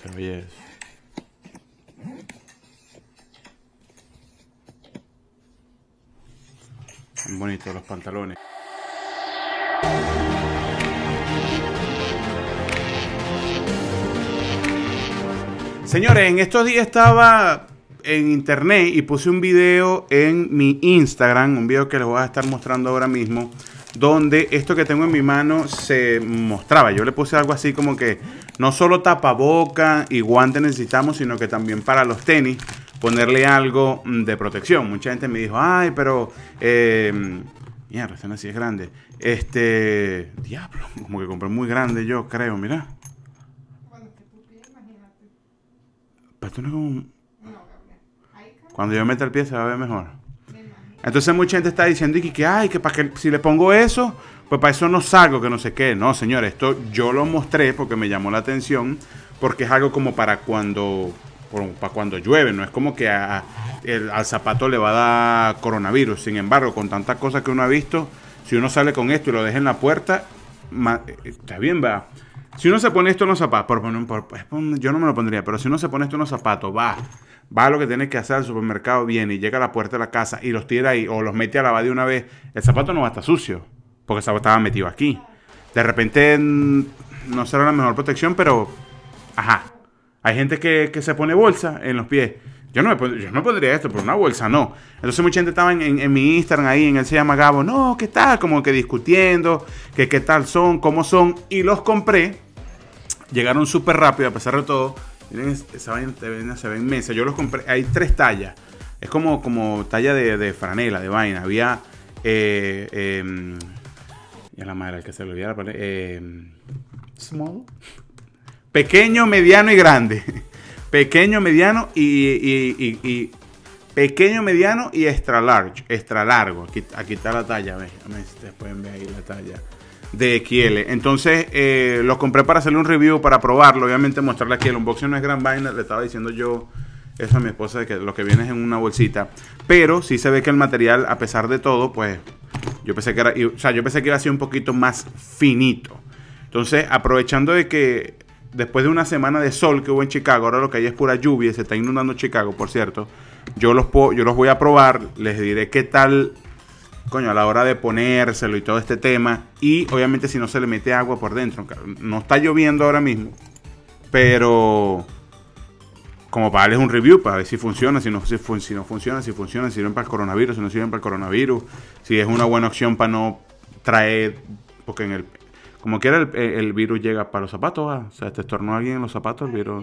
belleza. Son bonitos los pantalones. Señores, en estos días estaba en internet y puse un video en mi Instagram, un video que les voy a estar mostrando ahora mismo, donde esto que tengo en mi mano se mostraba. Yo le puse algo así como que no solo tapaboca y guantes necesitamos, sino que también para los tenis ponerle algo de protección. Mucha gente me dijo, ay, pero mierda, esta así es grande. Diablo, como que compré muy grande yo creo, mira. Pero esto no es como... Cuando yo meta el pie se va a ver mejor. Entonces mucha gente está diciendo que ay, que para que si le pongo eso, pues para eso no salgo, que no sé qué. No, señores, esto yo lo mostré porque me llamó la atención, porque es algo como para cuando llueve, no es como que al zapato le va a dar coronavirus. Sin embargo, con tantas cosas que uno ha visto, si uno sale con esto y lo deja en la puerta, está bien, va. Si uno se pone esto en los zapatos, yo no me lo pondría, pero si uno se pone esto en los zapatos, va a lo que tiene que hacer al supermercado, viene y llega a la puerta de la casa y los tira ahí o los mete a lavar de una vez, el zapato no va a estar sucio, porque el zapato estaba metido aquí. De repente no será la mejor protección, pero ajá. Hay gente que se pone bolsa en los pies. Yo no pondría esto, pero una bolsa no. Entonces mucha gente estaba en mi Instagram ahí, en él se llama Gabo, no, ¿qué tal? Como que discutiendo, que qué tal son, cómo son, y los compré. Llegaron súper rápido a pesar de todo. Miren, esa vaina se ve inmensa. Yo los compré. Hay 3 tallas. Es como talla de franela, de vaina. Había... ya la madre, el que se lo olvidara. Small. Pequeño, mediano y grande. Pequeño, mediano y pequeño, mediano y extra large. Extra largo. Aquí está la talla. A ver si ustedes pueden ver ahí la talla de XL. Entonces lo compré para hacerle un review, para probarlo, obviamente mostrarle aquí. El unboxing no es gran vaina, le estaba diciendo yo eso a mi esposa, de que lo que viene es en una bolsita, pero sí se ve que el material, a pesar de todo, pues yo pensé que iba a ser un poquito más finito. Entonces, aprovechando de que después de una semana de sol que hubo en Chicago, ahora lo que hay es pura lluvia, se está inundando Chicago, por cierto, yo los voy a probar, les diré qué tal, coño, a la hora de ponérselo y todo este tema. Y obviamente si no se le mete agua por dentro. No está lloviendo ahora mismo, pero como para darles un review, para ver si funciona, si no funciona, si funciona, si sirven para el coronavirus, si no sirven para el coronavirus, si es una buena opción para no traer, porque como quiera el virus llega para los zapatos, o sea, te estornó alguien en los zapatos, el virus.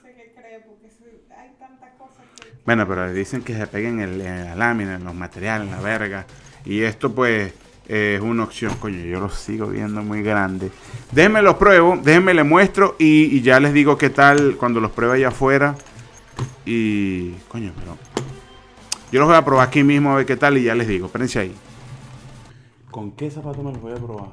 Bueno, pero dicen que se peguen en la lámina, en los materiales, en la verga. Y esto pues es una opción. Coño, yo lo sigo viendo muy grande. Déjenme los pruebo, déjenme les muestro y ya les digo qué tal cuando los pruebe allá afuera. Y coño, pero yo los voy a probar aquí mismo a ver qué tal y ya les digo. Espérense ahí. ¿Con qué zapato me los voy a probar?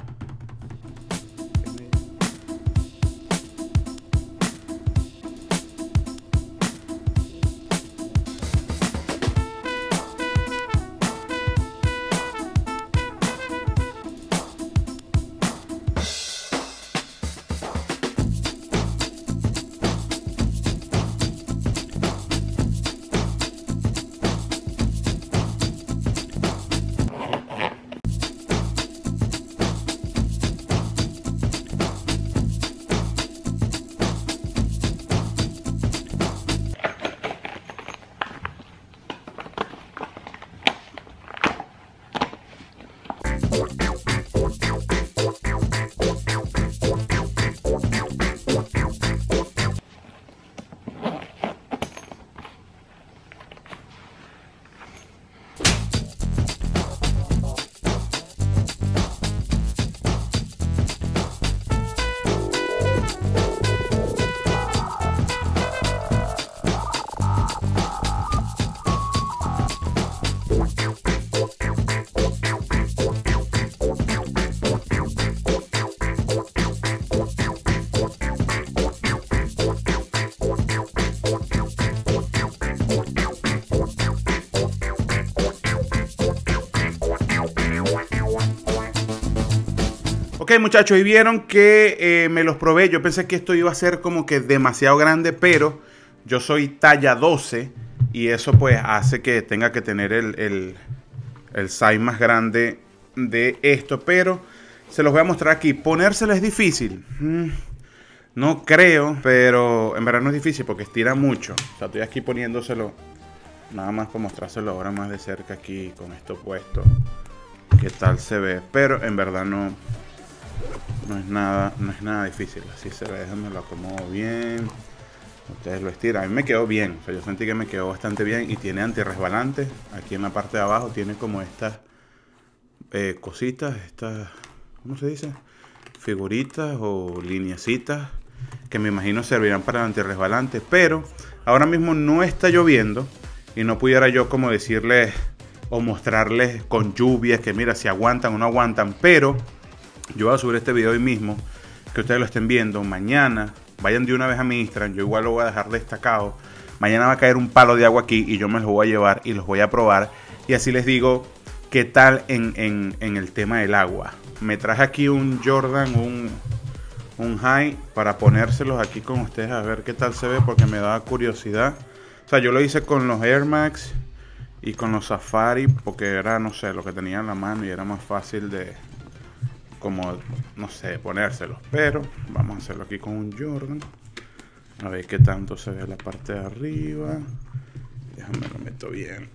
muchachos, y vieron que me los probé. Yo pensé que esto iba a ser como que demasiado grande, pero yo soy talla 12 y eso pues hace que tenga que tener el size más grande de esto. Pero se los voy a mostrar aquí. Ponérselo es difícil. No creo, pero en verdad no es difícil porque estira mucho. O sea, estoy aquí poniéndoselo nada más para mostrárselo ahora más de cerca aquí con esto puesto. Qué tal se ve, pero en verdad no es nada difícil. Así se ve, déjenme lo acomodo bien. Ustedes lo estiran. A mí me quedó bien, o sea, yo sentí que me quedó bastante bien y tiene antirresbalante. Aquí en la parte de abajo tiene como estas cositas, estas, ¿cómo se dice? Figuritas o lineecitas que me imagino servirán para el antirresbalante, pero ahora mismo no está lloviendo y no pudiera yo como decirles o mostrarles con lluvia que mira si aguantan o no aguantan, pero yo voy a subir este video hoy mismo, que ustedes lo estén viendo. Mañana vayan de una vez a mi Instagram, yo igual lo voy a dejar destacado. Mañana va a caer un palo de agua aquí y yo me los voy a llevar y los voy a probar y así les digo qué tal en el tema del agua. Me traje aquí un Jordan, un High para ponérselos aquí con ustedes a ver qué tal se ve porque me da curiosidad. O sea, yo lo hice con los Air Max y con los Safari porque era, no sé, lo que tenía en la mano y era más fácil de, como, no sé, ponérselos. Pero vamos a hacerlo aquí con un Jordan. A ver qué tanto se ve la parte de arriba. Déjame lo meto bien.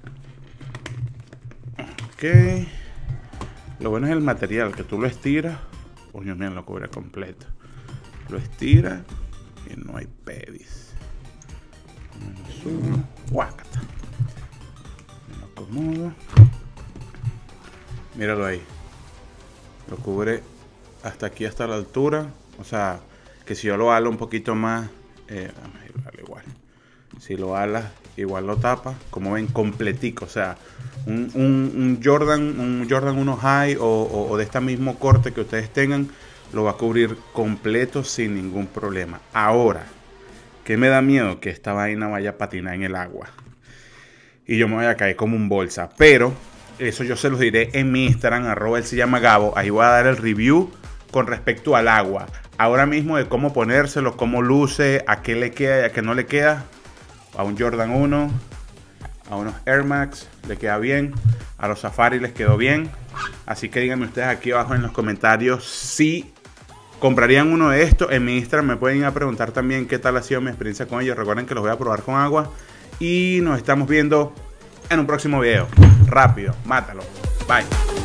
Ok. Lo bueno es el material, que tú lo estiras. Coño, mira, lo cubre completo. Lo estiras y no hay pedis. Me lo subo. Guácata. Me lo acomodo. Míralo ahí. Lo cubre hasta aquí, hasta la altura. O sea, que si yo lo halo un poquito más, igual. Si lo alas, igual lo tapa. Como ven, completico. O sea, un Jordan 1 High o de este mismo corte que ustedes tengan, lo va a cubrir completo sin ningún problema. Ahora, ¿qué me da miedo? Que esta vaina vaya a patinar en el agua y yo me vaya a caer como un bolsa. Pero eso yo se los diré en mi Instagram, @él se llama Gabo. Ahí voy a dar el review con respecto al agua. Ahora mismo de cómo ponérselo, cómo luce, a qué le queda y a qué no le queda. A un Jordan 1, a unos Air Max le queda bien, a los Safari les quedó bien. Así que díganme ustedes aquí abajo en los comentarios si comprarían uno de estos. En mi Instagram me pueden ir a preguntar también qué tal ha sido mi experiencia con ellos. Recuerden que los voy a probar con agua. Y nos estamos viendo en un próximo video. Rápido, mátalo. Bye.